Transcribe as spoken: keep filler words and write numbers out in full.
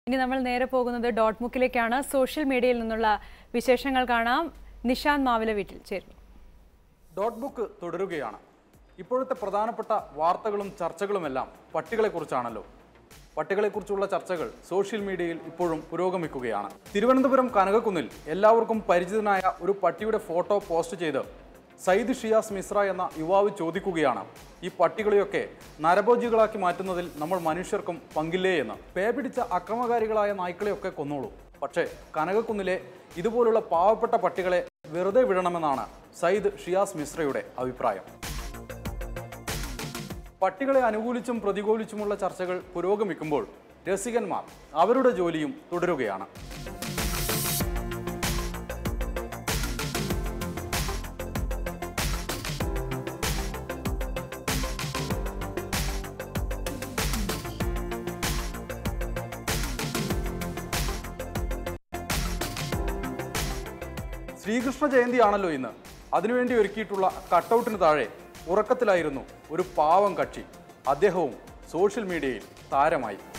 ഇനി നമ്മൾ നേരെ പോകുന്നത് ഡോട്ട് മുക്കിലേക്കാണ്. സോഷ്യൽ മീഡിയയിൽ നിന്നുള്ള വിശേഷങ്ങൾ കാണാം. നിഷാന്ത് മാവില വീട്ടിൽ ചേരുന്നു. ഡോട്ട് ബുക്ക് തുടരുകയാണ്. ഇപ്പോഴത്തെ പ്രധാനപ്പെട്ട വാർത്തകളും ചർച്ചകളുമെല്ലാം പട്ടികളെക്കുറിച്ചാണല്ലോ. പട്ടികളെക്കുറിച്ചുള്ള ചർച്ചകൾ സോഷ്യൽ മീഡിയയിൽ ഇപ്പോഴും പുരോഗമിക്കുകയാണ്. തിരുവനന്തപുരം കനകക്കുന്നിൽ എല്ലാവർക്കും പരിചിതനായ ഒരു പട്ടിയുടെ ഫോട്ടോ പോസ്റ്റ് ചെയ്ത് സയ്യിദ് ഷിയാസ് മിശ്ര എന്ന യുവാവ് ചോദിക്കുകയാണ്, ഈ പട്ടികളെയൊക്കെ നരഭോജികളാക്കി മാറ്റുന്നതിൽ നമ്മൾ മനുഷ്യർക്കും പങ്കില്ലേ എന്ന്. പേ പിടിച്ച അക്രമകാരികളായ നായ്ക്കളെയൊക്കെ കൊന്നോളൂ, പക്ഷേ കനകക്കുന്നിലെ ഇതുപോലുള്ള പാവപ്പെട്ട പട്ടികളെ വെറുതെ വിടണമെന്നാണ് സയ്യിദ് ഷിയാസ് മിശ്രയുടെ അഭിപ്രായം. പട്ടികളെ അനുകൂലിച്ചും പ്രതികൂലിച്ചുമുള്ള ചർച്ചകൾ പുരോഗമിക്കുമ്പോൾ രസികന്മാർ അവരുടെ ജോലിയും തുടരുകയാണ്. ശ്രീകൃഷ്ണ ജയന്തിയാണല്ലോ ഇന്ന്. അതിനുവേണ്ടി ഒരുക്കിയിട്ടുള്ള കട്ടൗട്ടിന് താഴെ ഉറക്കത്തിലായിരുന്നു ഒരു പാവം കക്ഷി. അദ്ദേഹവും സോഷ്യൽ മീഡിയയിൽ താരമായി.